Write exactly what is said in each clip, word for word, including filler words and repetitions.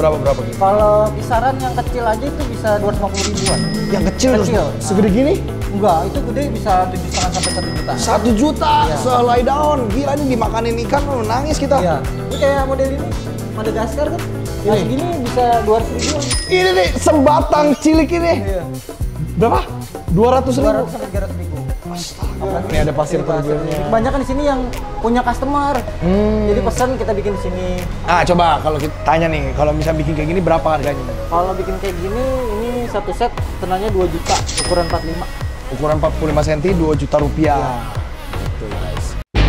Berapa berapa gitu? Kalau kisaran yang kecil aja itu bisa dua ratus lima puluh ribuan. Yang kecil, Kecil. segede gini? Enggak, itu gede bisa tujuh setengah sampai satu juta. Satu juta Iya. sehelai daun. Gila ini dimakanin ikan lu nangis kita. Iya. Ini kayak model ini, Madagaskar kan? Ini. Yang segini bisa dua ratus ribuan. Ini nih sebatang cilik ini. Iya. Berapa? dua ratus dua ribu. ratus sampai tiga ratus ribu. Astaga. Ini ada pasir terjunnya. Kebanyakan di sini yang punya customer. Hmm. Jadi pesan kita bikin di sini. Ah coba kalau kita tanya nih, kalau bisa bikin kayak gini berapa harganya? Kalau bikin kayak gini, ini satu set tenanya dua juta, ukuran empat puluh lima. Ukuran empat puluh lima sentimeter, dua juta rupiah. Ya. Tuh guys.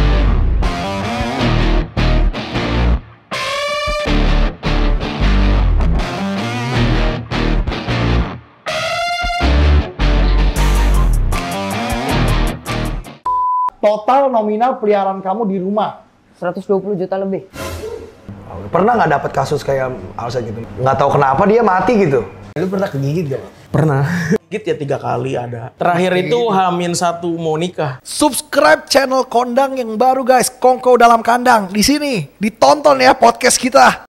Total nominal peliharaan kamu di rumah? seratus dua puluh juta lebih. Pernah nggak dapat kasus kayak Alsa gitu? Nggak tahu kenapa dia mati gitu. Lu pernah kegigit gak? Pernah. Gigit ya tiga kali ada. Terakhir itu Hamin satu mau nikah. Subscribe channel Kondang yang baru guys, Kongko Dalam Kandang. Di sini ditonton ya podcast kita.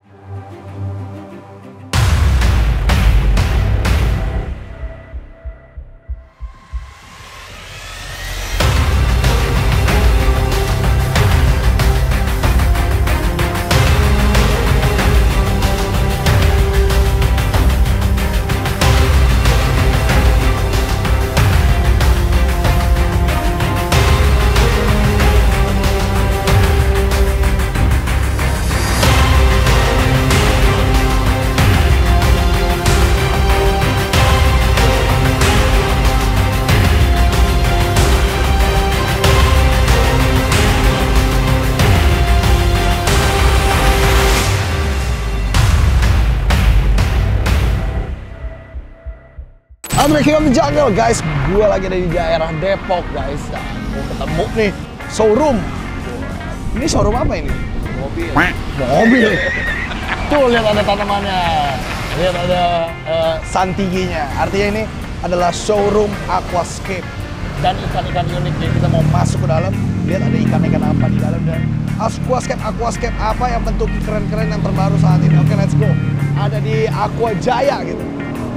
I'm King of the Jungle guys, gue lagi ada di daerah Depok guys. Nah, mau ketemu nih showroom. Ini showroom apa ini? Mobil. Mobil. Tuh lihat ada tanamannya, lihat ada uh, santiginya. Artinya ini adalah showroom aquascape dan ikan-ikan unik. Jadi kita mau masuk ke dalam, lihat ada ikan-ikan apa di dalam dan aquascape aquascape apa yang bentuk keren-keren yang terbaru saat ini. Oke, let's go. Ada di Aqua Jaya gitu.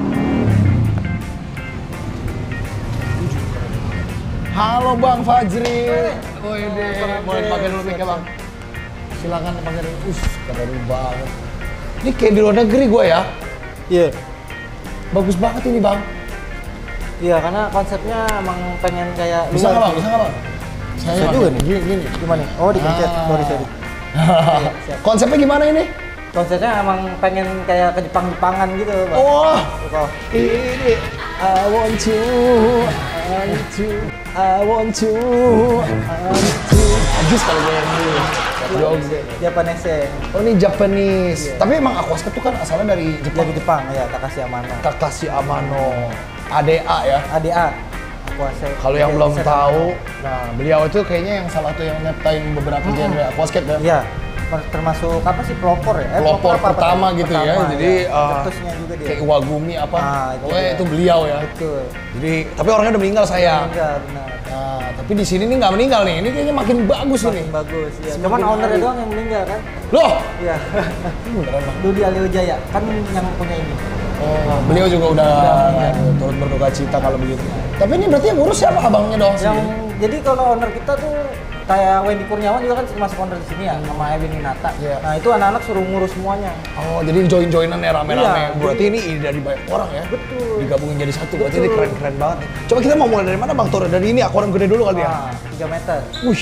Halo Bang Fajri. Woi deh, boleh pakai dulu mic-nya Bang. Silakan pakai dulu. Us, keren banget. Ini kayak di luar negeri gue ya. Iya. Bagus banget ini Bang. Iya, karena konsepnya emang pengen kayak Bisa nggak luar Bang? sih. Bisa nggak Bang? Bisa juga nih. Gini, gini. Gimana? Oh, dipencet. Ah. Sorry, sorry. Iya, siap. Konsepnya gimana ini? Konsepnya emang pengen kayak ke Jepang-Jepangan gitu, Bang. Wah, Oh. ini I want you, I want you, I want you, I want you. Ajis kalau gue yang ini. Japanese. Oh ini Japanese. Iya. Tapi emang aquascape itu kan asalnya dari Jepang. Dari Jepang ya, Takashi Amano. Takashi Amano, A D A ya. A D A. Aquascape. Kalau yang belum Desain tahu, Amano. nah beliau itu kayaknya yang salah satu yang nyiptain beberapa genre aquascape ya. Iya. Termasuk apa sih pelopor ya? Eh, Pelopor apa- pertama apa- gitu ya. pertama, Jadi ya. uh, Cetusnya juga dia. kayak Iwagumi apa? Ah, itu Pokoknya dia. itu beliau ya. Betul. Jadi tapi orangnya udah meninggal sayang. Enggak, benar. Nah, tapi di sini nih nggak meninggal nih. Ini kayaknya makin bagus ini. Makin bagus ya. Semakin Cuman ownernya hari. doang yang meninggal kan? Loh, Iya. beneran Bang. Dudi Aliojaya kan yang punya ini. Oh, beliau juga udah, Udah meninggal. turut berduka cita kalau begitu. Tapi ini berarti yang ngurus siapa abangnya doang Yang sendiri? jadi kalau owner kita tuh kayak Wendy Kurniawan juga kan masuk owner di sini ya, sama Edwin Winata. Iya. Nah itu anak-anak suruh ngurus semuanya. Oh, jadi join-joinan ya rame-rame. Iya, Berarti jadi- ini ide dari banyak orang ya? Betul. Digabungin jadi satu. Berarti Betul. ini keren-keren banget nih. Coba kita mau mulai dari mana Bang Tur? Dari ini akuarium gede dulu kali ya? Nah, tiga meter. Wih.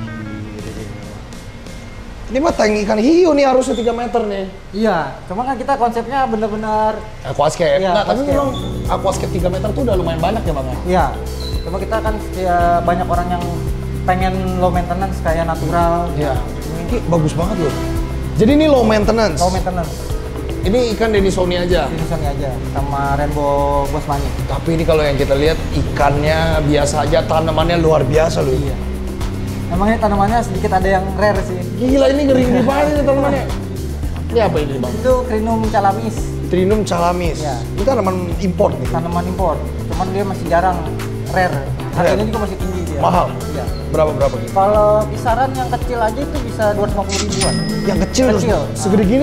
Ini mah tank ikan hiu nih harusnya tiga meter nih. Iya, cuma kan kita konsepnya bener-bener Aquascape. Iya, Nggak, tapi aquascape. memang aquascape tiga meter tuh udah lumayan banyak ya Bang ya? iya. Cuma kita kan ya, banyak orang yang pengen low maintenance kayak natural. Iya. Ini Ini bagus banget loh. Jadi ini low maintenance. low maintenance. Ini ikan Denisoni aja. Ini Sony aja sama Rainbow Bosmani. Tapi ini kalau yang kita lihat ikannya biasa aja, tanamannya luar biasa loh. Iya. Emang ini tanamannya sedikit ada yang rare sih. Gila ini ngeri-ngeri banget ini tanamannya. Ini apa ini Bang? Itu Crinum calamis, Trinum calamis. Iya. Ini tanaman import nih. tanaman impor. Cuman dia masih jarang rare. Harganya juga masih tinggi dia. Mahal? Iya. Berapa berapa gitu? Kalau kisaran yang kecil aja itu bisa dua ratus lima puluh ribuan. Yang kecil, Kecil. segede gini?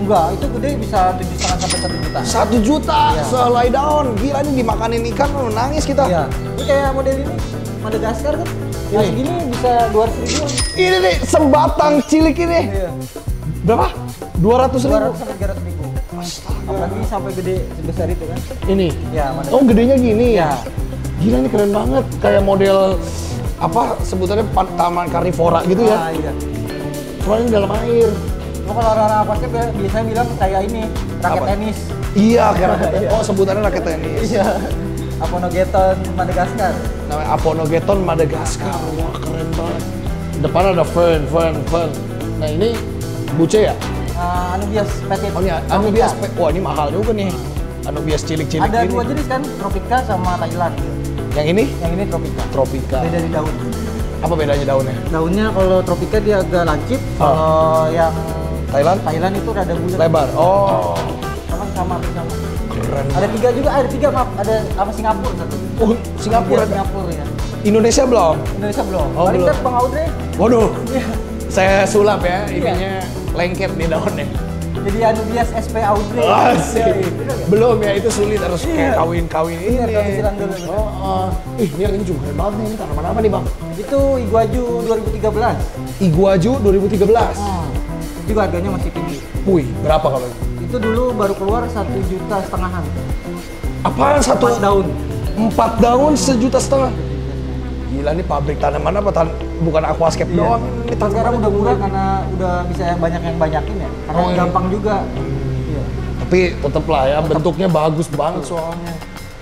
Enggak, itu gede bisa tujuh setengah sampai satu juta. Satu juta Iya. selai daun. Gila ini dimakanin ikan, lu nangis kita. Iya. Ini kayak model ini, Madagaskar kan? Nah, Ini. segini bisa dua ratus ribu. Ini nih sebatang cilik ini. Iya. Berapa? dua ratus dua ribu. ratus sampai tiga ratus ribu. Apalagi sampai gede sebesar itu kan? Ini. Ya, Madagaskar. Oh gedenya gini. Iya. Gila ini keren banget. Kayak model apa sebutannya pa- taman karnivora gitu ya. Ah, iya. Cuma ini dalam air. Lo kalau orang-orang apa sih biasanya bilang kayak ini, raket Apa? tenis. Iya, kayak raket Iya. tenis. Oh sebutannya raket tenis. Iya. Aponogeton Madagaskar. Namanya Aponogeton Madagaskar. Wah keren banget. Depan ada fern, fern, fern. Nah ini buce ya? Uh, Anubias petit. Oh ini Anubias. Wah ini mahal juga nih. Anubias cilik-cilik Ada ini. dua jenis kan, Tropika sama Thailand. Yang ini Yang ini Tropika. Tropika. Beda di daun. Apa bedanya daunnya? Daunnya kalau Tropika dia agak lancip, kalau yang Thailand? Thailand itu rada bulat. Lebar. Oh. Sama sama sama. Keren. Ada tiga juga, ada tiga maaf, ada apa Singapura satu. Oh, Singapura. Iya, Singapura ya. Indonesia belum? Indonesia belum. Oh, Paling belum. dekat Bang Audrey. Waduh. Iya. Saya sulap ya, ininya lengket nih daunnya. Jadi Anubias S P Audrey. Asik. Iya, iya, bener nggak? Belum ya, itu sulit harus Iya. kayak kawin-kawin ini. Bener, kawin silang dulu, bener. Oh, oh. Ih, ini ini juga keren banget nih. Ini tanaman apa nih, Bang? Itu Iguaju dua ribu tiga belas. Iguaju dua ribu tiga belas. Hmm. Juga harganya masih tinggi. Wih, berapa kalau ini? Itu dulu baru keluar satu juta setengahan. Apaan satu? Empat daun. Empat daun sejuta setengah. Gila nih pabrik tanaman apa? Tan bukan aquascape Iya. doang. Ini tanaman Sekarang udah murah karena udah bisa yang banyak yang banyakin ya. Karena Oh, iya. gampang juga. Iya. Tapi tetep lah ya, bentuknya bagus banget soalnya.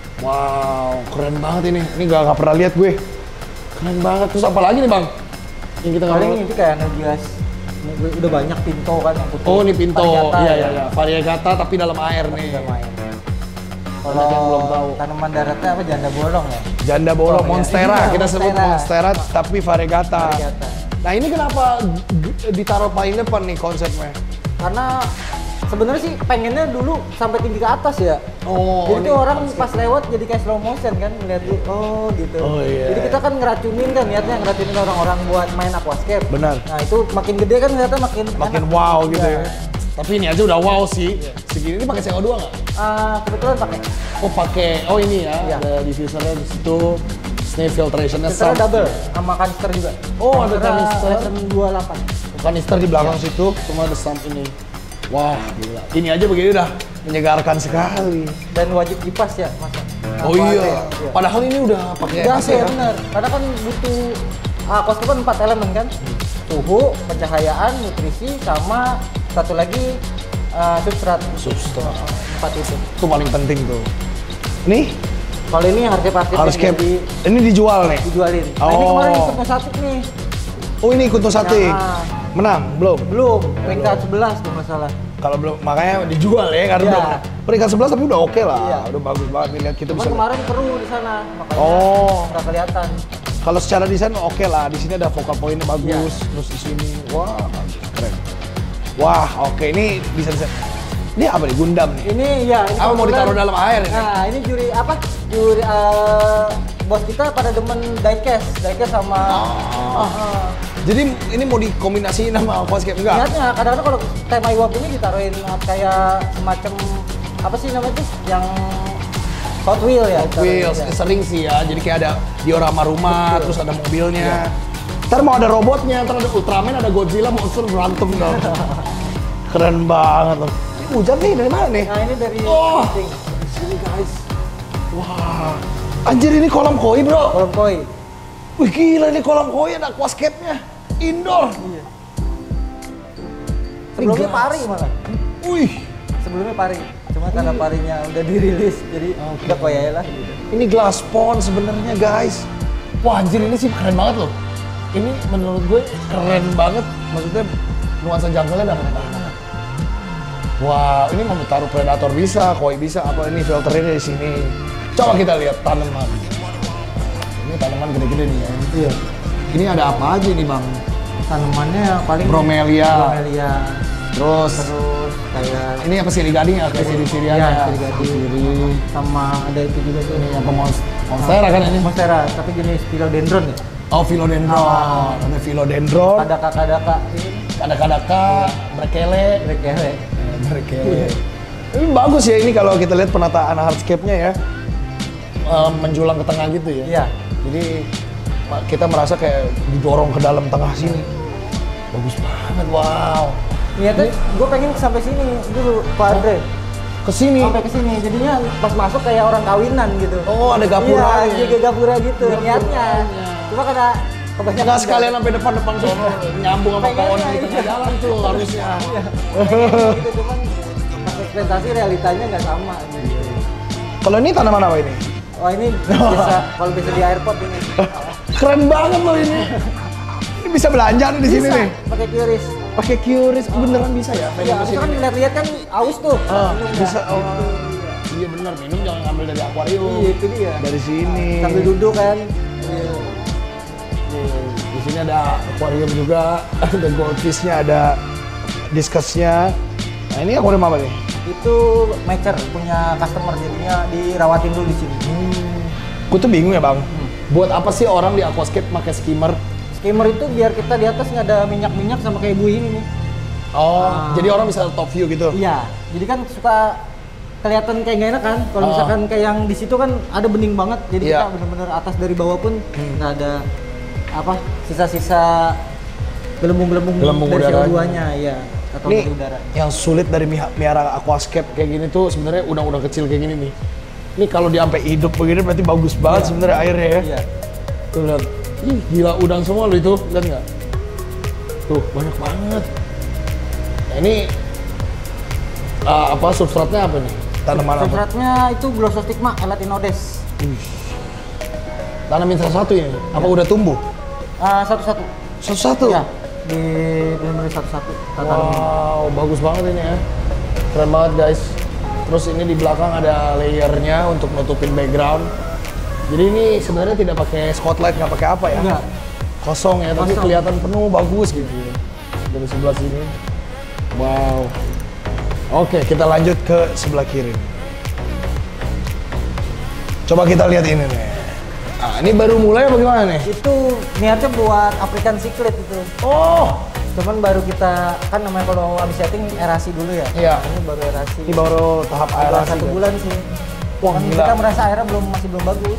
Wow, keren banget ini. Ini gak, gak pernah lihat gue. Keren banget. Terus apa lagi nih bang? Yang kita Paling ngomong. itu kayak Anubias. Udah banyak pinto kan yang putih. Oh ini pinto. Variegata, Iya ya. iya iya. Variegata tapi dalam air nih. Udah main. Banyak yang belum tahu. Kalau tanaman daratnya apa janda bolong ya? Janda bolong, Oh, iya. monstera. Iya, Kita sebut monstera. monstera tapi variegata. Variegata. Nah ini kenapa g- ditaruh paling depan nih konsepnya? Karena sebenarnya sih pengennya dulu sampai tinggi ke atas ya. Oh, jadi ini tuh orang pas lewat jadi kayak slow motion kan ngeliat tuh, oh gitu. Oh, iya. Jadi kita kan ngeracunin kan niatnya ngeracunin orang-orang buat main aquascape. Benar. Nah itu makin gede kan ternyata makin Makin enak. wow gitu Iya. ya. Tapi ini aja udah wow sih. Segini ini pakai C O dua nggak? Ah, kebetulan pakai. Oh pakai, oh ini ya, Iya. ada diffusernya di situ, snake filtrationnya Filternya sama. double sama kanister juga. Oh, ada Kanisternya kanister. Lesson dua puluh delapan. Kanister di belakang situ, cuma ada sump ini. Wah, gila. Ini aja begini udah menyegarkan sekali. Dan wajib kipas ya, Mas. Oh Apa iya. ada ya? Iya. Padahal ini udah pakai Gas A C ya benar. Karena kan butuh aquascape kan empat elemen kan. Suhu, pencahayaan, nutrisi, sama satu lagi uh, substrat. Substrat. Empat itu. Itu paling penting tuh. Nih, Kalau ini harga parkir haruscape. di, Ini dijual nih. dijualin. Nah ini Oh. kemarin ikut satu nih. Oh ini ikut Nusati. Nah. Menang belum? Belum, peringkat sebelas kalau nggak salah. Kalau belum makanya dijual ya karena Iya. belum. Peringkat sebelas tapi udah oke lah. Iya. Udah bagus banget nih lihat kita Cuman bisa. kemarin keruh di sana, makanya Oh. nggak kelihatan. Kalau secara desain oke lah. Di sini ada focal pointnya bagus. Iya. Terus di sini, wah keren. Wah oke ini bisa bisa. Ini apa nih Gundam nih? Ini ya. Ini Apa mau kebetulan- ditaruh dalam air ini? Nah ini juri apa? Juri eh, bos kita pada demen diecast, diecast sama. Oh. Ah. Jadi ini mau dikombinasiin sama aquascape enggak? Niatnya kadang-kadang kalau tema iwap ini ditaruhin uh, kayak semacam apa sih namanya tuh yang Hot Wheel ya. Hot Wheels ditaruhin, ya. sering sih ya. Jadi kayak ada diorama rumah, Betul. terus ada mobilnya. Ntar mau ada robotnya, ntar ada Ultraman, ada Godzilla, monster berantem dong. Keren banget loh. Ini hujan nih dari mana nih? Nah ini dari Oh. Penting. Sini guys. Wah. Anjir ini kolam koi bro. Kolam koi. Wih gila ini kolam koi ada aquascape-nya. Indoor. Iya. Sebelumnya Ini pari gas. malah. Wih. Sebelumnya pari. Cuma karena parinya udah dirilis, jadi Oke. udah koi aja lah gitu. Ini glass pond sebenarnya guys. Wah anjir ini sih keren banget loh. Ini menurut gue keren banget. Maksudnya nuansa jungle-nya dapat banget. Wah ini mau taruh predator bisa, koi bisa, apa ini filternya di sini. Coba kita lihat tanaman. Ini tanaman gede-gede nih ya. Iya. Ini ada apa aja nih bang? Tanamannya yang paling Bromelia. bromelia. Terus Terus kayak ini apa siri gading ya? Kayak siri sirian Iya, ya. siri gading. Siri. sama ada itu juga tuh. Ini apa mons- monstera kan ini? Monstera, tapi jenis philodendron ya. Oh philodendron. Ah. Ada philodendron. Kadaka-kadaka ini Kadaka-kadaka, berkele, breakele. Berkele. Ini bagus ya ini kalau kita lihat penataan hardscape-nya ya. Uh, menjulang ke tengah gitu ya. Iya. Jadi kita merasa kayak didorong ke dalam tengah sini. Bagus banget, wow. Niatnya gue pengen sampai sini dulu, Pak Andre. Kesini. Sampai ke sini. Jadinya pas masuk kayak orang kawinan gitu. Oh, ada gapura. Iya, jadi gapura gitu niatnya. Cuma karena kebanyakan Nggak sekalian sampai depan-depan sono nyambung sama pohon di tengah jalan tuh harusnya. gitu, cuman pas ekspektasi realitanya nggak sama gitu. Kalau ini tanaman apa ini? Oh ini bisa, kalau bisa di airport ini. Keren banget loh ini. Ini bisa belanja nih di sini Bisa, nih. pakai QRIS. Pakai QRIS beneran bisa ya? Iya, itu kan lihat-lihat kan aus tuh. Ah, Minum bisa. nggak? Oh. Iya bener, minum jangan ngambil dari akuarium. Iya, itu dia. Dari sini. Sambil duduk kan. Iya. Nih, di sini ada akuarium juga, ada goldfish-nya, ada diskusnya. Nah ini akuarium apa nih? Itu maker punya customer, jadinya dirawatin dulu di sini. Hmm. Gue tuh bingung ya bang, buat apa sih orang di aquascape pakai skimmer? Skimmer itu biar kita di atas nggak ada minyak-minyak sama kayak buih ini nih. Oh, Ah. jadi orang bisa top view gitu? Iya, jadi kan suka kelihatan kayak nggak enak kan. Kalau Ah. misalkan kayak yang di situ kan ada bening banget, jadi Iya. kita bener-bener atas dari bawah pun nggak ada apa sisa-sisa gelembung-gelembung Gelembung dari C O udaranya. dua-nya, ya atau Nih, dari udara. yang sulit dari miha- miara aquascape kayak gini tuh sebenarnya udang-udang kecil kayak gini nih. Ini kalau dia sampai hidup begini berarti bagus banget Iya. sebenarnya airnya ya. Iya. Tuh lihat, ih gila udang semua lo itu, lihat nggak? Tuh banyak banget. Nah, ini uh, apa substratnya apa nih? Tanaman apa? Substratnya itu Glossostigma elatinodes. Tanamin satu-satu ini? Apa udah tumbuh? Ah, satu-satu. Satu-satu? Ya, di benar-benar satu-satu. kita taruhin. Wow, bagus banget ini ya. Keren banget guys. Terus ini di belakang ada layernya untuk nutupin background. Jadi ini sebenarnya tidak pakai spotlight, nggak pakai apa ya? Enggak. Kosong ya, tapi Kosong. kelihatan penuh, bagus gitu ya. Dari sebelah sini. Wow. Oke, kita lanjut ke sebelah kiri. Coba kita lihat ini nih. Ah, ini baru mulai apa gimana nih? Itu niatnya buat African Cichlid itu. Oh, Cuman baru kita kan namanya kalau habis setting erasi dulu ya. Iya. Ini baru erasi. ini baru tahap Baru aerasi. satu kan? bulan sih. Wah, Kan gila. kita merasa airnya belum masih belum bagus.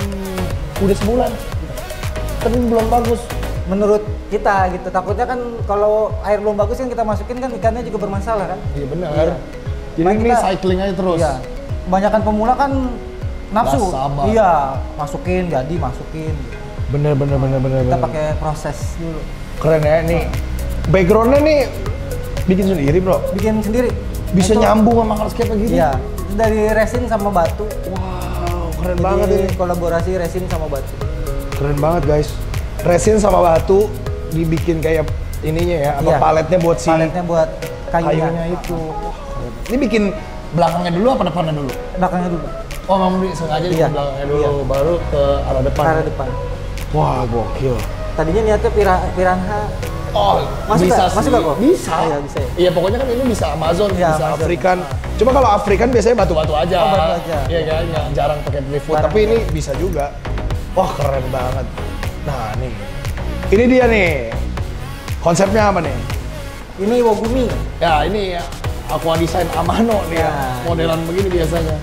Udah sebulan. Tapi belum bagus. Menurut kita gitu. Takutnya kan kalau air belum bagus kan kita masukin kan ikannya juga bermasalah kan. Iya benar. Iya. Jadi Makanya ini kita- cycling aja terus. Iya. Kebanyakan pemula kan nafsu. Nggak sabar. Iya, masukin jadi masukin. Bener bener bener bener. Kita bener. pakai proses dulu. Keren ya nih. Backgroundnya nih bikin sendiri bro. Bikin sendiri. Bisa Itu- nyambung sama hardscape kayak gini. Iya. Itu dari resin sama batu. Wow, keren Jadi banget ini. kolaborasi resin sama batu. Keren banget guys. Resin sama batu dibikin kayak ininya ya, apa Iya. paletnya buat si Paletnya buat kayunya. kayunya itu. Wah, keren. Ini bikin belakangnya dulu apa depannya dulu? Belakangnya dulu. Oh, memang di- sengaja bikin Iya. belakangnya dulu, Iya. baru ke arah depan. Ke arah depan. Wah, gokil. Tadinya niatnya pira, piranha. Oh, Masuk bisa nggak? sih. Masuk nggak kok? Bisa. Iya, bisa ya. Iya, pokoknya kan ini bisa Amazon, Iya, bisa Amazon. Afrikan. Cuma kalau Afrikan biasanya batu-batu aja. Oh, batu aja. Iya kan, nggak jarang pakai driftwood. Jarang, Tapi ini ya. bisa juga. Wah, keren banget. Nah, nih. Ini dia nih. Konsepnya apa nih? Ini Wogumi. Ya, ini Aqua Design Amano nih ya. Ya, Modelan begini biasanya.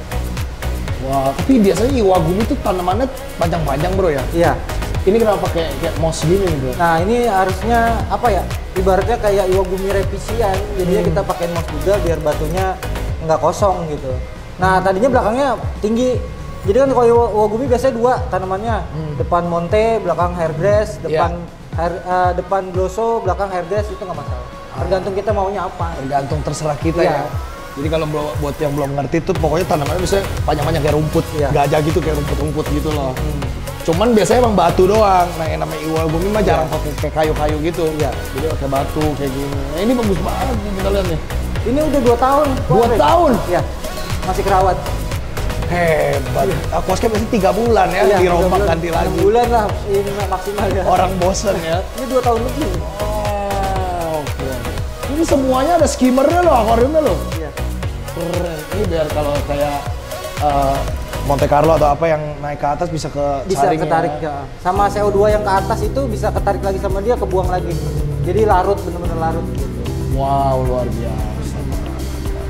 Wah, tapi biasanya Iwagumi tuh tanamannya panjang-panjang bro ya. Iya. Ini kenapa kayak kayak moss gini nih bro? Nah ini harusnya apa ya? Ibaratnya kayak Iwagumi revisian. Jadinya Hmm. kita pakai moss juga biar batunya nggak kosong gitu. Nah tadinya belakangnya tinggi. Jadi kan kalau Iwagumi biasanya dua tanamannya. Hmm. Depan monte, belakang hairgrass, Iya. depan hair, eh, depan glosso, belakang hairgrass itu nggak masalah. Tergantung kita maunya apa. Tergantung terserah kita ya. Iya. Jadi kalau bro- buat yang belum ngerti tuh pokoknya tanamannya biasanya panjang-panjang kayak rumput, Iya. gajah gitu kayak rumput-rumput gitu loh. Cuman biasanya emang batu doang. Nah yang namanya Iwagumi mah jarang pakai kayak kayu-kayu gitu. Iya. Jadi pakai batu kayak gini. Nah ini bagus banget nih kita lihat nih. Ini udah dua tahun. Dua Kok, tahun? Iya. Masih kerawat. Hebat. Aquascape pasti tiga bulan ya, Iya, dirombak tiga bulan. ganti enam lagi. bulan lah ini maksimal ya. Orang bosen ya. Ini dua tahun lebih. Oh, oke. Ini semuanya ada skimmernya loh, akuariumnya loh. Iya. Keren. Ini biar kalau kayak uh, Monte Carlo atau apa yang naik ke atas bisa ke Bisa saringnya. ketarik ya. Sama C O dua yang ke atas itu bisa ketarik lagi sama dia, kebuang lagi. Jadi larut, bener-bener larut gitu. Wow, luar biasa.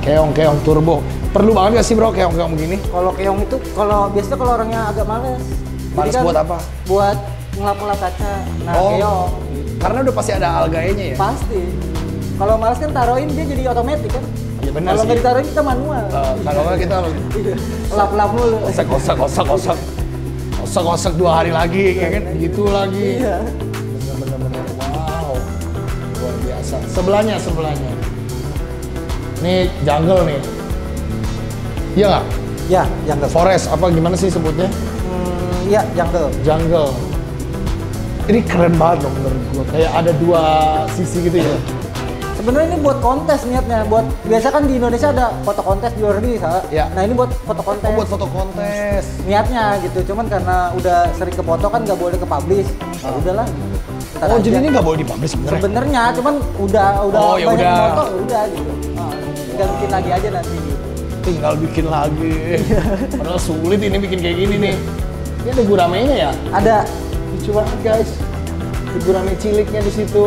Keong-keong turbo. Perlu banget gak sih bro keong-keong begini? Kalau keong itu, kalau biasanya kalau orangnya agak males. Males Jadi kan buat apa? Buat ngelap-ngelap kaca. Nah, Oh. keong. Karena udah pasti ada alganya ya? Pasti. Kalau males kan taruhin dia jadi otomatis kan. Iya benar Kalau sih. nggak ditaruhin kita manual. Uh, kalau nggak kita harus Iya. Lap-lap mulu. kosak kosak kosak kosak kosak kosak dua hari lagi ya kan gitu lagi. Iya. Bener bener bener. Wow. Luar biasa. Sebelahnya sebelahnya. Nih jungle nih. Iya nggak? Ya, jungle. Forest apa gimana sih sebutnya? Hmm, ya, jungle. Jungle. Ini keren banget loh menurut gua. Kayak ada dua sisi gitu ya. Sebenarnya ini buat kontes niatnya, buat biasa kan di Indonesia ada foto kontes di luar negeri, Sa. Ya. Nah ini buat foto kontes. Oh, buat foto kontes. Niatnya gitu, cuman karena udah sering ke foto kan nggak boleh ke publish. Ya Ah. udahlah. Ntar Oh aja. jadi ini nggak boleh dipublish sebenarnya? Sebenarnya, cuman udah udah Oh, ya banyak udah. foto, ya udah gitu. Nah, tinggal bikin lagi aja nanti. Gitu. Tinggal bikin lagi. Padahal sulit ini bikin kayak gini nih. Ini ada guramenya ya? Ada. Lucu banget guys. Ada gurame ciliknya di situ.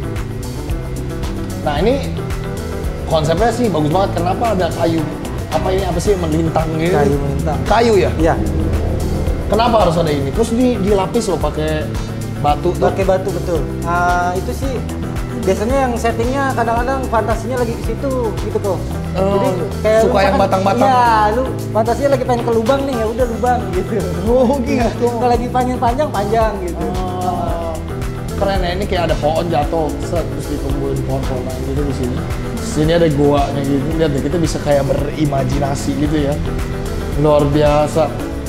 Nah ini konsepnya sih bagus banget. Kenapa ada kayu? Apa ini apa sih melintang gitu? Kayu melintang. Kayu ya? Iya. Kenapa harus ada ini? Terus di, dilapis loh pakai batu tuh. Pakai batu betul. Nah, itu sih biasanya yang settingnya kadang-kadang fantasinya lagi ke situ gitu kok. Oh, lu suka yang misalkan- batang-batang. Iya, lu fantasinya lagi pengen ke lubang nih, ya udah lubang gitu. Oh gitu. Kalau lagi panjang-panjang panjang gitu. Oh, keren ya, ini kayak ada pohon jatuh, set, terus dikumpulin pohon-pohonan gitu di sini. Sini ada guanya gitu, lihat deh, kita bisa kayak berimajinasi gitu ya. Luar biasa.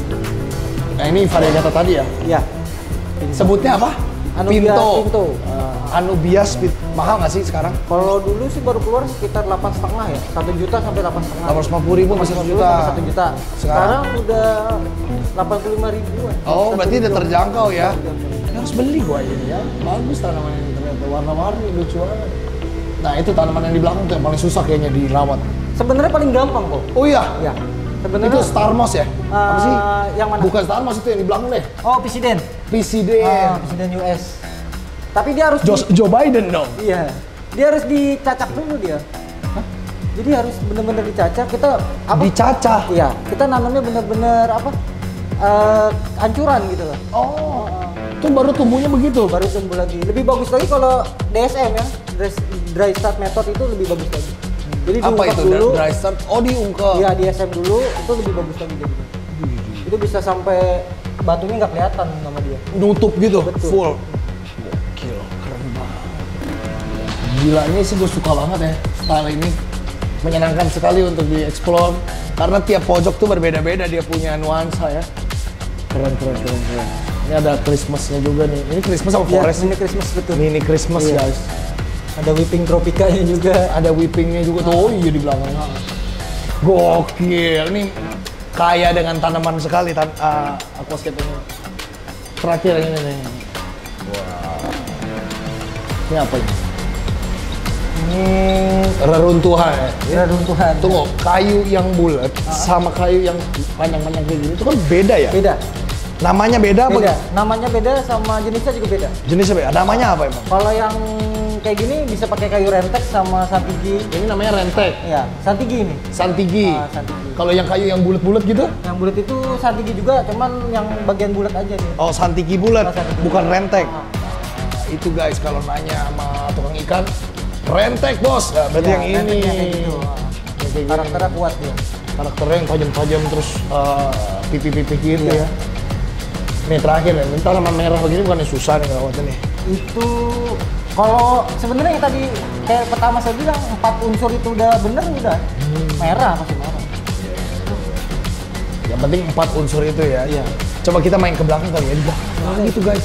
Nah ini variegata tadi ya? Iya. Sebutnya apa? Anubias Pinto. Pinto. Uh, Anubias Pinto. Mahal nggak sih sekarang? Kalau dulu sih baru keluar sekitar delapan setengah ya, satu juta sampai delapan setengah. delapan ratus lima puluh ribu masih satu juta. Satu juta. Sekarang? Sekarang udah delapan puluh lima ribuan. Oh, Satu berarti udah juta. terjangkau ya? Terjangkau. Ini harus beli gua ini ya. Bagus tanaman ini ternyata, warna-warni, lucu banget. Nah itu tanaman yang di belakang tuh yang paling susah kayaknya dirawat. Sebenarnya paling gampang kok. Oh iya? Ya. Sebenarnya Itu Star Moss ya? Apa sih? eh, yang mana? Bukan Star Moss itu yang di belakang deh. Oh, Presiden. Presiden. Ah, Presiden U S. Tapi dia harus Joe, di- Joe Biden dong. Iya. Dia harus dicacak dulu dia. Hah? Jadi harus benar-benar dicacak. Kita apa? Dicacah. Iya, kita nanamnya benar-benar apa? Eh, ancuran gitu loh. Oh, itu baru tumbuhnya begitu. Baru tumbuh lagi. Lebih bagus lagi kalau D S M ya. Dry, dry start method itu lebih bagus lagi. Jadi Apa diungkep itu? dulu. Dry start? Oh diungkep. Iya, D S M dulu itu lebih bagus lagi jadinya. Itu bisa sampai batunya nggak kelihatan sama dia. Nutup gitu, Betul. full. Gokil, keren banget. Gila, ini sih gue suka banget ya style ini. Menyenangkan sekali untuk dieksplor. Karena tiap pojok tuh berbeda-beda, dia punya nuansa ya. Keren, keren, keren, keren. Ini ada Christmasnya juga nih. Ini Christmas apa Ya, forest? ini Christmas betul. Ini Christmas Iya. guys. Ada whipping tropicanya juga. Ada whippingnya juga tuh. Oh iya di belakangnya. Gokil. Ini kaya dengan tanaman sekali tan uh, aquascape ini. Terakhir ini nih. Wow. Ini apa ini? Ini reruntuhan ya. Reruntuhan. Tunggu, kayu yang bulat sama kayu yang panjang-panjang kayak gini itu kan beda ya? Beda. Namanya beda apa? Beda. Namanya beda sama jenisnya juga beda. Jenisnya beda. Namanya apa emang? Kalau yang kayak gini bisa pakai kayu rentek sama santigi. Ini namanya rentek, Ya, santigi ini. santigi. Ah, santigi. Kalau yang kayu yang bulat-bulat gitu? Yang bulat itu santigi juga, cuman yang bagian bulat aja nih. Oh, santigi bulat, Oh, santigi bukan bulat. rentek. Ah. Nah, itu guys kalau nanya sama tukang ikan, rentek bos. Nah, berarti Ya, yang ini. renteknya kayak gitu. Ah. Yang kayak gini. Karakternya kuat dia. Karakternya yang tajam-tajam terus uh, pipi-pipi gitu Iya. ya. Nih terakhir ya, ini tanaman merah begini bukan yang susah nih ngerawatnya nih. Itu kalau sebenarnya yang tadi kayak pertama saya bilang empat unsur itu udah bener udah merah pasti merah. Yang penting empat unsur itu ya. Iya. Coba kita main ke belakang kali ya, di belakang. Nah, gitu guys.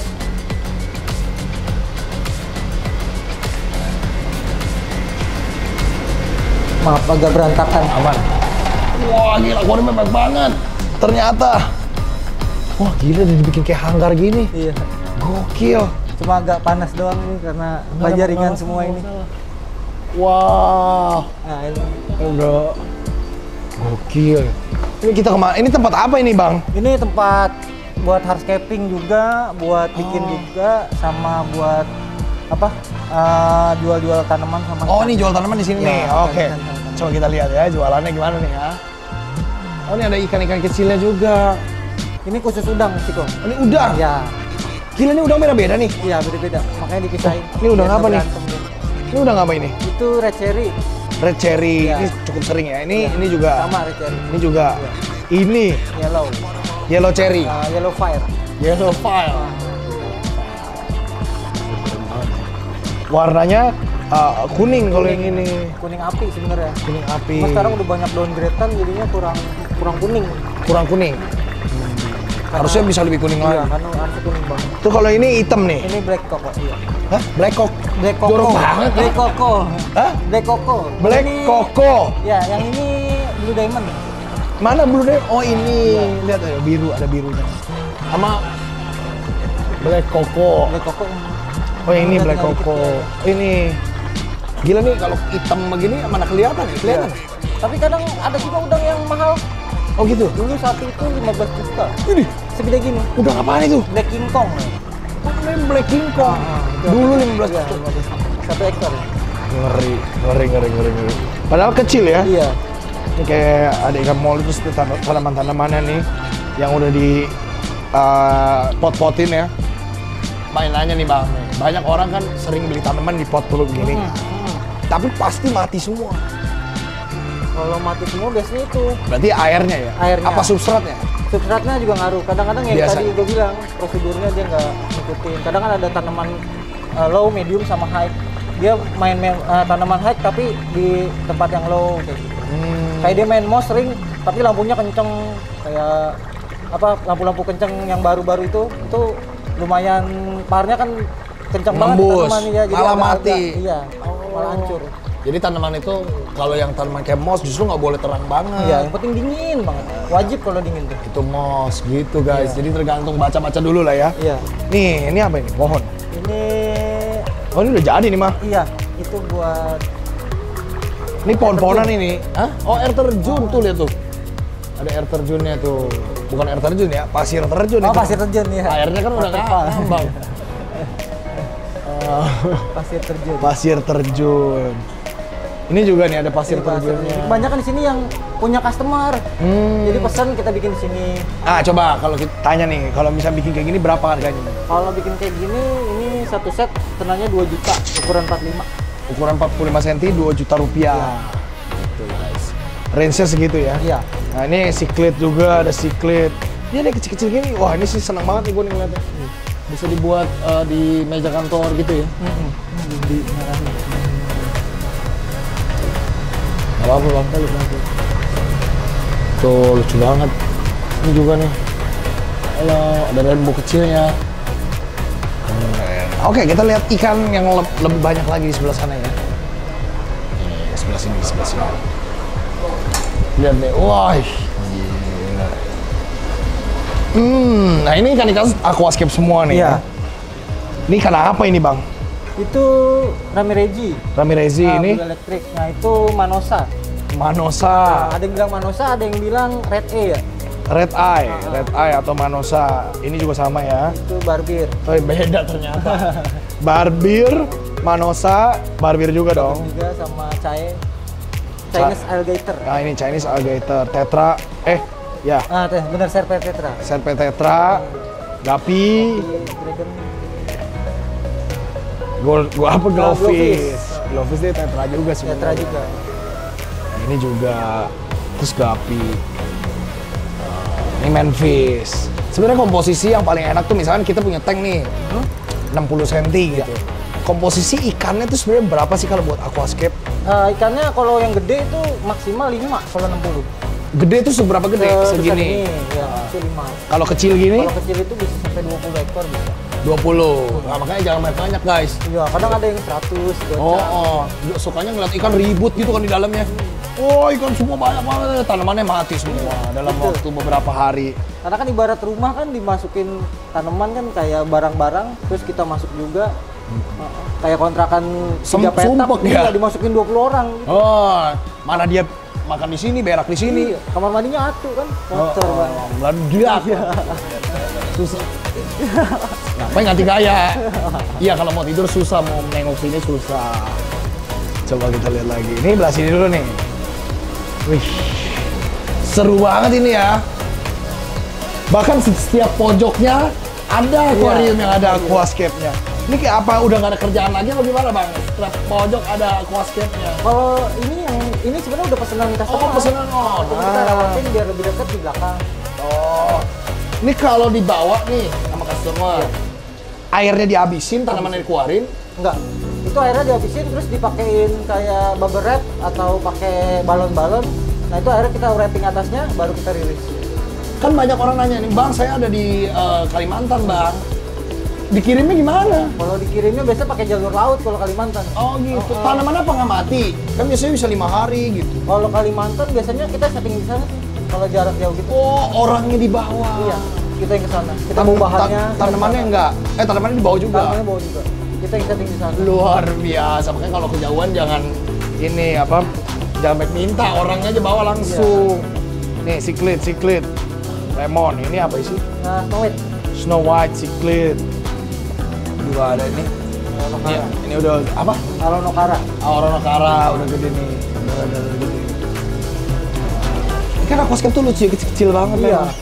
Maaf agak berantakan. Aman. Wah gila, akuariumnya banyak banget. Ternyata. Wah gila, udah dibikin kayak hanggar gini. Iya. Gokil. Cuma agak panas doang nih karena Nggak ada baja ringan masalah, semua nggak ini. masalah. Wah. Nah, ini. Bro. Gokil. Ini kita kemana? Ini tempat apa ini bang? Ini tempat buat hardscaping juga, buat bikin Oh. juga, sama buat apa? eh, jual-jual tanaman sama. Oh ikan. ini jual tanaman di sini Ya, nih. Oke. ikan sama tanaman. Coba kita lihat ya jualannya gimana nih ya. Oh ini ada ikan-ikan kecilnya juga. Ini khusus udang sih kok. Ini udang? Ya. Gila ini udang beda-beda nih. Iya beda-beda, makanya dipisahin. Oh, ini udang Biar apa nih? berantem dia. Ini udang apa ini? Itu red cherry. Red cherry. Iya. Ini cukup sering ya. Ini Iya. ini juga. Sama red cherry. Ini juga. Iya. Ini Yellow. yellow cherry. Uh, yellow fire. Yellow file. Warnanya uh, kuning kalau yang ini. Kuning api sebenarnya. Kuning api. Cuma sekarang udah banyak downgrade-an jadinya kurang kurang kuning. Kurang kuning. Karena- Harusnya bisa lebih kuning Iya, lagi. karena harusnya kuning banget. Tuh kalau ini hitam nih. Ini black coco. Iya. Hah? Black cock. Black coco. Jorok banget. Black coco. Hah? Black coco. Black Ini- coco. Ya, yang ini blue diamond. Mana blue deh? Oh ini. Lihat ada biru, ada birunya. Sama black coco. Black coco. Oh yang ini Lihat black tinggal dikit coco. ya. Oh, ini. Gila nih kalau hitam begini mana kelihatan ya? Kelihatan. Iya. Tapi kadang ada juga udang yang mahal. Oh gitu. Dulu satu itu lima belas juta. Ini Segede gini. udah apaan itu? Black King Kong. Oh, ini Black King Kong. itu Dulu ada. lima belas Iya, juta. lima belas. Satu ekor. Ngeri, ngeri, ngeri, ngeri, ngeri. Padahal kecil ya. Iya. Ini kayak ada ikan mall itu tan- tanaman-tanamannya nih yang udah di uh, pot-potin ya. Mainannya nih bang, banyak orang kan sering beli tanaman di pot dulu begini, Hmm, hmm. tapi pasti mati semua. Kalau mati semua biasanya itu Berarti airnya ya? Airnya. Apa substratnya? substratnya juga ngaruh. Kadang-kadang yang Biasa. tadi gue bilang prosedurnya dia nggak ngikutin. Kadang kan ada tanaman uh, low, medium sama high. Dia main main uh, tanaman high tapi di tempat yang low kayak gitu. Hmm. Kayak dia main mouse ring tapi lampunya kenceng kayak apa lampu-lampu kenceng yang baru-baru itu itu lumayan parnya kan kenceng banget Nembus, tanamannya ya. malah agak- mati. agak- iya, malah hancur. Jadi tanaman itu kalau yang tanaman kayak moss justru nggak boleh terang banget. Iya, yang penting dingin banget. Wajib kalau dingin tuh. Itu moss gitu guys. Iya. Jadi tergantung baca-baca dulu lah ya. Iya. Nih, ini apa ini? Pohon. Ini Oh ini udah jadi nih mah. iya, itu buat Ini pohon-pohonan ini. Hah? Oh air terjun tuh lihat tuh. Ada air terjunnya tuh. Bukan air terjun ya, pasir terjun oh, itu. pasir terjun ya. Airnya kan udah Waterfall. ngambang. Oh, Pasir terjun. pasir terjun. Ini juga nih ada pasir Ini pasir terjunnya. terjun. Kebanyakan di sini yang punya customer. Hmm. Jadi pesan kita bikin di sini. Ah coba kalau kita tanya nih, kalau misalnya bikin kayak gini berapa harganya? Kalau bikin kayak gini, ini satu set tenanya dua juta, ukuran empat puluh lima. Ukuran empat puluh lima sentimeter dua juta rupiah. Gitu guys. Range-nya segitu ya. Iya. Nah ini siklet juga, ada siklet. Ini ada kecil-kecil gini, wah ini sih seneng banget nih gue nih ngeliatnya. Bisa dibuat eh, di meja kantor gitu ya. Mm-mm. Di merah. Gak apa-apa bang, kali bang. Tuh lucu banget. Ini juga nih. Halo, ada rainbow kecilnya. Hmm. Oke, kita lihat ikan yang le- lebih banyak lagi di sebelah sana ya. Nih, sebelah sini, sebelah sini. Lihat deh, wah, gila. Hmm, nah ini ikan-ikan aquascape semua nih. Iya. Ya. Ini ikan apa ini bang? Itu Ramirezi. Ramirezi Nah, ini Blue Electric. Nah, itu Manosa. Manosa, Nah, ada yang bilang Manosa, ada yang bilang Red A ya. Red Eye, Red Eye atau Manosa. Ini juga sama ya. Itu Barbir. Oh, beda ternyata. Barbir, Manosa, Barbir juga dong. Juga sama Cae. Chinese Alligator. Nah ini Chinese Alligator, Tetra, eh ya, Ah, teh, benar Serpent Tetra. Serpe Tetra, Gapi, Dragon. Gold, gua apa Glowfish. Glowfish. Glowfish dia Tetra juga sih. Tetra juga. Nah, ini juga, terus Gapi. Ini Manfish. Sebenarnya komposisi yang paling enak tuh misalkan kita punya tank nih, enam puluh sentimeter gitu. Komposisi ikannya tuh sebenarnya berapa sih kalau buat aquascape? Eh, ikannya kalau yang gede itu maksimal lima kalau enam puluh. Gede tuh seberapa gede? Sebesar Segini. ini, ya, itu lima. Kalau kecil gini? Kalau kecil itu bisa sampai dua puluh ekor bisa. dua puluh. Nah, makanya jangan banyak-banyak guys. Iya, kadang ada yang seratus, gocap. Oh, oh. Dia sukanya ngeliat ikan ribut gitu kan di dalamnya. Oh, ikan semua banyak banget. Tanamannya mati semua dalam Betul. waktu beberapa hari. Karena kan ibarat rumah kan dimasukin tanaman kan kayak barang-barang, terus kita masuk juga. Nah, kayak kontrakan Sem- tiga petak, sumpek ya? iya, dimasukin dua puluh orang. Gitu. Oh, mana dia makan di sini, berak di sini. Iya, kamar mandinya atuh kan, kotor Oh, banget. meledak. Susah. Ngapain ganti gaya? Iya, kalau mau tidur susah, mau nengok sini susah. Coba kita lihat lagi. Ini belah sini dulu nih. Wih, seru banget ini ya. Bahkan setiap pojoknya ada akuarium yang ada aquascape-nya. Ini kayak apa? Udah nggak ada kerjaan lagi atau gimana bang? Setiap pojok ada aquascape-nya. Kalau ini yang ini sebenarnya udah pesanan customer. Oh, pesanan. Oh, Cuma kita rawatin biar lebih dekat di belakang. Oh, ini kalau dibawa nih sama customer, Iya. airnya dihabisin, tanamannya dikeluarin. Enggak. Itu airnya dihabisin terus dipakein kayak bubble wrap atau pakai balon-balon. Nah, itu airnya kita wrapping atasnya baru kita rilis. Kan banyak orang nanya nih, bang saya ada di uh, Kalimantan bang, dikirimnya gimana? Kalau dikirimnya biasa pakai jalur laut kalau Kalimantan. Oh gitu, Oh, oh. tanaman apa nggak mati? Kan biasanya bisa lima hari gitu. Kalau Kalimantan biasanya kita setting di sana sih. Kalau jarak jauh gitu. Oh, orangnya di bawah. Iya, kita yang ke sana. Kita Tan- bawa bahannya. tan- tanamannya enggak? Eh, tanamannya dibawa juga? Tanamannya bawa juga. Kita yang setting di sana. Luar biasa, makanya kalau kejauhan jangan ini apa, jangan baik minta, orangnya aja bawa langsung. Nih, siklit, siklit. Lemon, ini apa sih? Nah, Snow White. Snow White, siklit. Juga ada ini. Kalau Ini, Nokara. ini udah apa? Kalau Nokara. Aurora udah gede nih. Udah, udah, udah gede. Ini kan aquascape tuh lucu, kecil-kecil banget Iya. memang.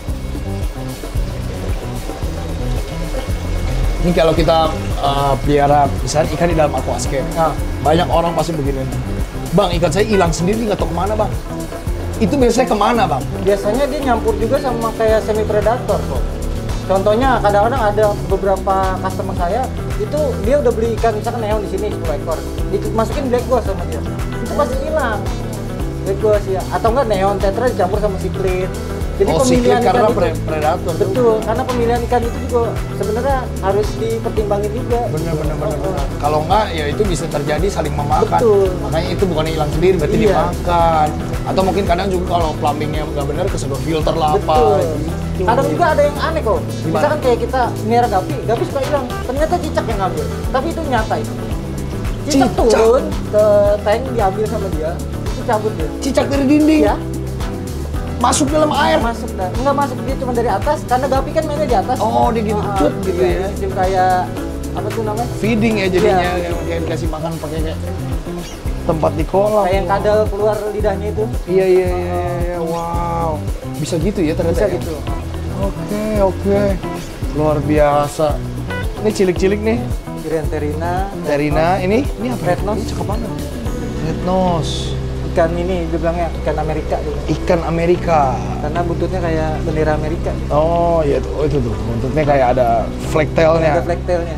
Ini kalau kita uh, pelihara misalnya ikan di dalam aquascape, Nah, banyak orang pasti begini. Bang, ikan saya hilang sendiri nggak tahu kemana bang. Itu biasanya kemana bang? biasanya dia nyampur juga sama kayak semi predator kok. Contohnya kadang-kadang ada beberapa customer saya itu dia udah beli ikan misalkan neon di sini sepuluh ekor, dimasukin black ghost sama dia, itu pasti hilang. Black ghost ya, atau enggak neon tetra dicampur sama siklit. Jadi Oh, pemilihan siklit karena ikan pre- itu, predator. betul, karena pemilihan ikan itu juga sebenarnya harus dipertimbangin juga. Bener bener bener. Oh, oh. Kalau nggak ya itu bisa terjadi saling memakan. Betul. Makanya itu bukan hilang sendiri, berarti Iya. dimakan. Atau mungkin kadang juga kalau plumbingnya nggak bener kesedot filter lah apa. Betul. gitu. Kadang juga ada yang aneh kok. Gimana? Misalkan kayak kita melihara gapi, gapi suka hilang. Ternyata cicak yang ngambil. Tapi itu nyata itu. Cicak, Cicak? turun ke tank diambil sama dia, itu cabut dia. Cicak dari dinding, Ya, masuk dalam air. masuk dah. Enggak masuk dia cuma dari atas karena gapi kan mainnya di atas. Oh, dia gitu, Ah, cut gitu iya, ya. Sistem kayak apa tuh namanya? Feeding ya jadinya, Iya. yang kayak dikasih makan pakai kayak tempat di kolam. Kayak yang kadal keluar lidahnya itu. Iya iya iya iya, wow. Bisa gitu ya ternyata. Bisa ya? gitu. Oke oke, luar biasa. Ini cilik-cilik nih. Piranterina, Terina, ini ini apa? Red nose. Ini cakep banget. Red nose. ikan ini dibilangnya ikan Amerika gitu. Ikan Amerika. Karena buntutnya kayak bendera Amerika. Oh iya tuh, oh, itu tuh. Bentuknya kayak ada flag Ada tailnya. flag tailnya.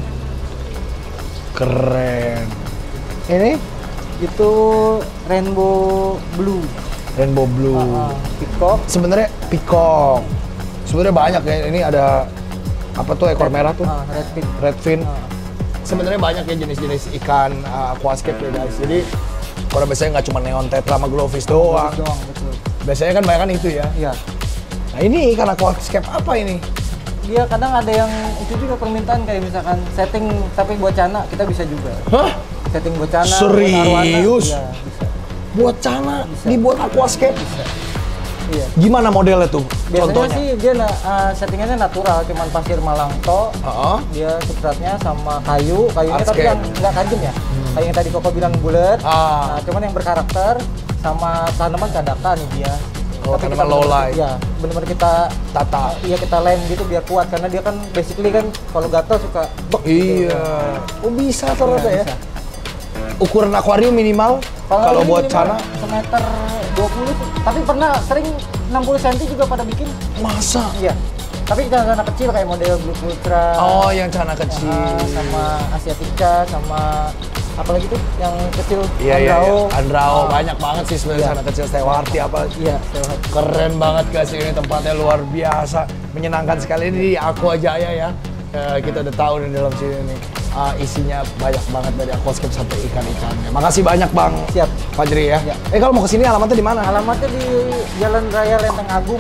Keren. Ini Itu rainbow blue. rainbow blue. Ah, ah. Peacock. Sebenarnya peacock. Sebenarnya banyak ya. Ini ada apa tuh ekor merah tuh? Ah, red fin. Redfin. Ah. Sebenarnya banyak ya jenis-jenis ikan uh, aquascape ya guys. Jadi orang biasanya nggak cuma neon tetra sama glowfish doang. Doang, betul. Biasanya kan banyak kan itu ya. Iya. Nah ini ikan aquascape apa ini? Dia kadang ada yang itu juga permintaan kayak misalkan setting tapi buat cana kita bisa juga. Hah? Setting buat cana. buat Serius? arwana, Iya, bisa. Buat cana, Bisa. dibuat aquascape. Iya. Gimana modelnya tuh? Biasanya Contohnya? sih dia na- uh, settingannya natural, cuman pasir malang to. Heeh. Dia substratnya sama kayu, kayunya tapi Hardscape. yang nggak tajam ya. Kayu yang tadi Koko bilang bulat. Ah. Nah, cuman yang berkarakter sama tanaman kadaka nih dia. Oh, Tapi tanaman kita low bener- light. Iya, benar-benar kita Tata. iya kita lem gitu biar kuat karena dia kan basically kan kalau gatal suka bek gitu. Iya. Oh bisa ternyata Iya, ya. bisa. Ukuran akuarium minimal kalau ini buat minimal cana semeter dua puluh tuh. Tapi pernah sering enam puluh sentimeter juga pada bikin. masa? Iya. Tapi cana-cana kecil kayak model Blue Ultra. Oh, yang cana kecil. Ah, sama Asiatica sama apa lagi tuh yang kecil Iya iya. Andrao. iya. Andrao Ah, banyak banget sih sebenarnya Iya. cana kecil Stewarti apa. Iya, sehat. Keren banget guys, ini tempatnya luar biasa, menyenangkan sekali. Ini di Aqua Jaya ya. Eh, kita udah tahu di dalam sini nih ah, isinya banyak banget dari aquascape sampai ikan-ikannya. Makasih banyak Bang Siap. Fajri ya. Ya. Eh kalau mau kesini alamatnya di mana? Alamatnya di Jalan Raya Lenteng Agung.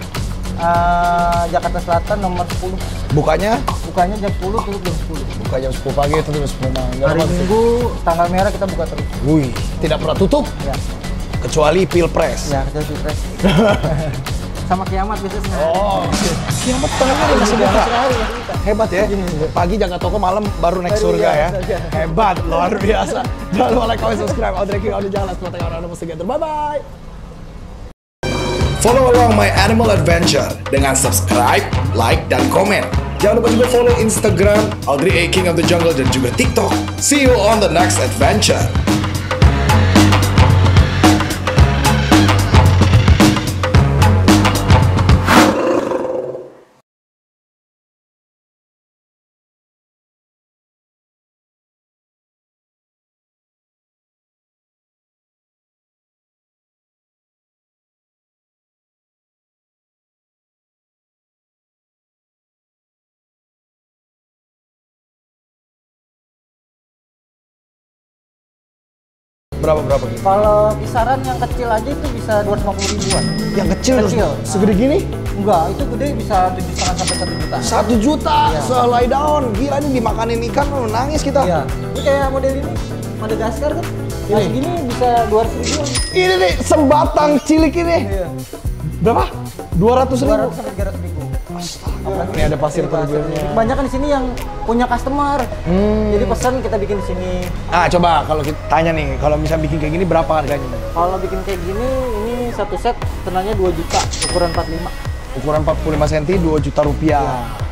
ah, Jakarta Selatan nomor sepuluh. Bukanya? Bukanya jam sepuluh, tutup jam sepuluh. Buka jam sepuluh pagi, tutup jam sepuluh malam. Hari Minggu tanggal merah kita buka terus. Wih, tidak pernah tutup Ya. kecuali Pilpres. Ya, kita pilpres. Sama kiamat biasanya. Oh, kiamat tengah hari masih Kiamat buka. tengah hari masih buka. Hebat ya. Pagi jaga toko, malam baru naik Baru surga ya, ya. surga. Hebat, luar biasa. Jangan lupa like, comment, subscribe. Out ranking, out jalan. Setelah tengah orang musik. Bye bye. Follow along my animal adventure dengan subscribe, like, dan komen. Jangan lupa juga follow Instagram Audrey A King of the Jungle dan juga TikTok. See you on the next adventure. Berapa berapa gitu? Kalau kisaran yang kecil aja itu bisa dua ratus lima puluh ribuan. Yang kecil, Kecil. segede gini? Enggak, itu gede bisa tujuh setengah sampai satu juta. Satu juta Iya. selai daun. Gila ini dimakanin ikan, oh, nangis kita. Iya. Ini kayak model ini, Madagaskar kan? Yang Ini. segini bisa dua ratus ribuan. Ini nih sebatang cilik ini. Iya. Berapa? dua ratus dua ribu. ratus sampai tiga ratus ribu. Astaga. Ini ada pasir terjunnya. Kebanyakan di sini yang punya customer. Hmm. Jadi pesan kita bikin di sini. Ah coba kalau kita tanya nih, kalau misalnya bikin kayak gini berapa harganya? Kalau bikin kayak gini, ini satu set tenanya dua juta, ukuran empat puluh lima. Ukuran empat puluh lima sentimeter dua juta rupiah.